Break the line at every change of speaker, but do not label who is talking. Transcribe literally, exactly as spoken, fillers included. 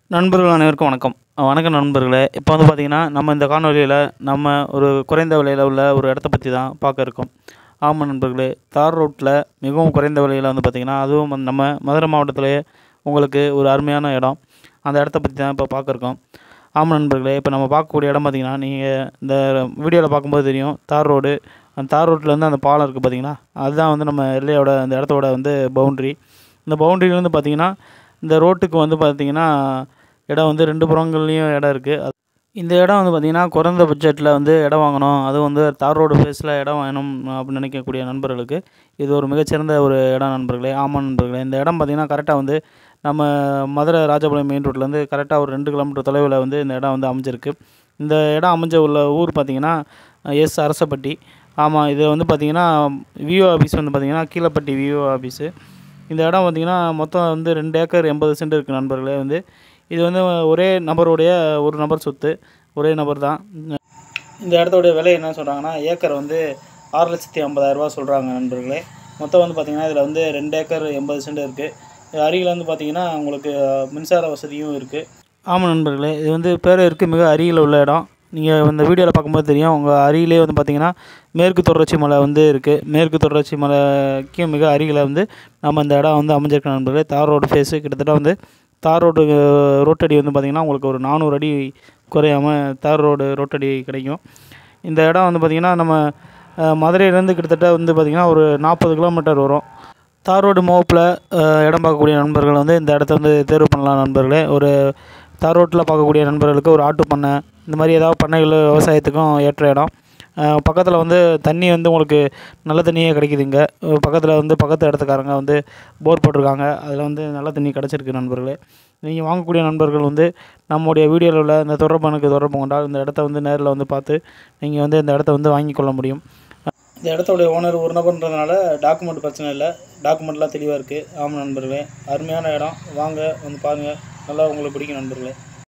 நண்பர்கள் அனைவருக்கும் வணக்கம். வணக்கம் நண்பர்களே. இப்போ வந்து பார்த்திங்கன்னா, நம்ம இந்த காணொலியில் நம்ம ஒரு குறைந்த விலையில் உள்ள ஒரு இடத்த பற்றி தான் பார்க்க இருக்கோம். ஆமாம் நண்பர்களே, தார் ரோட்டில் மிகவும் குறைந்த விலையில் வந்து பார்த்திங்கன்னா, அதுவும் வந்து நம்ம மதுரை மாவட்டத்திலேயே உங்களுக்கு ஒரு அருமையான இடம். அந்த இடத்த பற்றி தான் இப்போ பார்க்க இருக்கோம். ஆமாம் நண்பர்களே, இப்போ நம்ம பார்க்கக்கூடிய இடம் பார்த்திங்கன்னா, நீங்கள் இந்த வீடியோவில் பார்க்கும்போது தெரியும், தார் ரோடு. அந்த தார் ரோட்லேருந்து அந்த பாலம் இருக்குது பார்த்திங்கன்னா, அதுதான் வந்து நம்ம எல்லையோட அந்த இடத்தோட வந்து பவுண்ட்ரி. இந்த பவுண்ட்ரியிலேருந்து பார்த்திங்கன்னா, இந்த ரோட்டுக்கு வந்து பார்த்திங்கன்னா இடம் வந்து ரெண்டு புறங்கள்லேயும் இடம் இருக்குது. இந்த இடம் வந்து பார்த்திங்கன்னா குறைந்த பட்ஜெட்டில் வந்து இடம் வாங்கணும், அதுவும் வந்து தார் ரோடு ஃபேஸில் இடம் வேணும் அப்படின்னு நினைக்கக்கூடிய நண்பர்களுக்கு இது ஒரு மிகச்சிறந்த ஒரு இடம் நண்பர்களே. ஆமாம் நண்பர்களே, இந்த இடம் பார்த்திங்கன்னா கரெக்டாக வந்து நம்ம மதுரை ராஜபாளையம் மெயின் ரோட்லேருந்து கரெக்டாக ஒரு ரெண்டு கிலோமீட்டர் தொலைவில் வந்து இந்த இடம் வந்து அமைஞ்சிருக்கு. இந்த இடம் அமைஞ்ச உள்ள ஊர் பார்த்திங்கன்னா எஸ் அரசப்பட்டி. ஆமாம், இது வந்து பார்த்திங்கன்னா விஓ ஆஃபீஸ் வந்து பார்த்திங்கன்னா கீழப்பட்டி விஓ ஆஃபீஸு. இந்த இடம் பார்த்திங்கன்னா மொத்தம் வந்து ரெண்டு ஏக்கர் எண்பது சென்ட் இருக்குது நண்பர்களே. வந்து இது வந்து ஒரே நபருடைய ஒரு நபர் சொத்து, ஒரே நபர் தான். இந்த இடத்தோடைய விலை என்ன சொல்கிறாங்கன்னா, ஏக்கர் வந்து ஆறு லட்சத்தி ஐம்பதாயிரரூபா சொல்கிறாங்க நண்பர்களே. மொத்தம் வந்து பார்த்திங்கன்னா இதில் வந்து ரெண்டு ஏக்கர் எண்பது சென்ட் இருக்குது. அருகில் வந்து பார்த்திங்கன்னா உங்களுக்கு மின்சார வசதியும் இருக்குது. ஆமாம் நண்பர்களே, இது வந்து பேரையூருக்கு மிக அருகில் உள்ள இடம். நீங்கள் இந்த வீடியோவில் பார்க்கும்போது தெரியும், உங்கள் அருகிலே வந்து பார்த்திங்கன்னா மேற்கு தொடர்ச்சி மலை வந்து இருக்குது. மேற்கு தொடர்ச்சி மலைக்கு மிக அருகில் வந்து நம்ம இந்த இடம் வந்து அமைஞ்சிருக்க நண்பர்களே. தார் ரோடு ஃபேஸு கிட்டத்தட்ட வந்து தார் ரோடு ரோட்டடி வந்து பார்த்திங்கன்னா உங்களுக்கு ஒரு நானூறு அடி குறையாமல் தார் ரோடு ரோட்டடி கிடைக்கும். இந்த இடம் வந்து பார்த்திங்கன்னா நம்ம மதுரையிலேருந்து கிட்டத்தட்ட வந்து பார்த்திங்கன்னா ஒரு நாற்பது கிலோமீட்டர் வரும். தார் ரோடு முகப்பில் இடம் பார்க்கக்கூடிய நண்பர்கள் வந்து இந்த இடத்த வந்து தேர்வு பண்ணலாம் நண்பர்களே. ஒரு தார் ரோட்டில் பார்க்கக்கூடிய நண்பர்களுக்கு ஒரு ஆட்டு பண்ணை, இந்த மாதிரி ஏதாவது பண்ணைகள் விவசாயத்துக்கும் ஏற்ற இடம். பக்கத்தில் வந்து தண்ணி வந்து உங்களுக்கு நல்ல தண்ணியே கிடைக்குதுங்க. பக்கத்தில் வந்து பக்கத்து இடத்துக்காரங்க வந்து போர் போட்டிருக்காங்க, அதில் வந்து நல்ல தண்ணி கிடச்சிருக்கு நண்பர்களே. நீங்கள் வாங்கக்கூடிய நண்பர்கள் வந்து நம்முடைய வீடியோவில் உள்ள இந்த தொடர்புக்கு தொடர்பு கொண்டால் இந்த இடத்த வந்து நேரில் வந்து பார்த்து நீங்கள் வந்து இந்த இடத்த வந்து வாங்கி கொள்ள முடியும். இந்த இடத்தோடைய ஓனர் ஒரு நபர்ன்றதுனால டாக்குமெண்ட் பிரச்சனை இல்லை, டாக்குமெண்ட்லாம் தெளிவாக இருக்குது. ஆமாம் நண்பர்களே, அருமையான இடம். வாங்க வந்து பாருங்கள், நல்லா உங்களுக்கு பிடிக்கும் நண்பர்களே.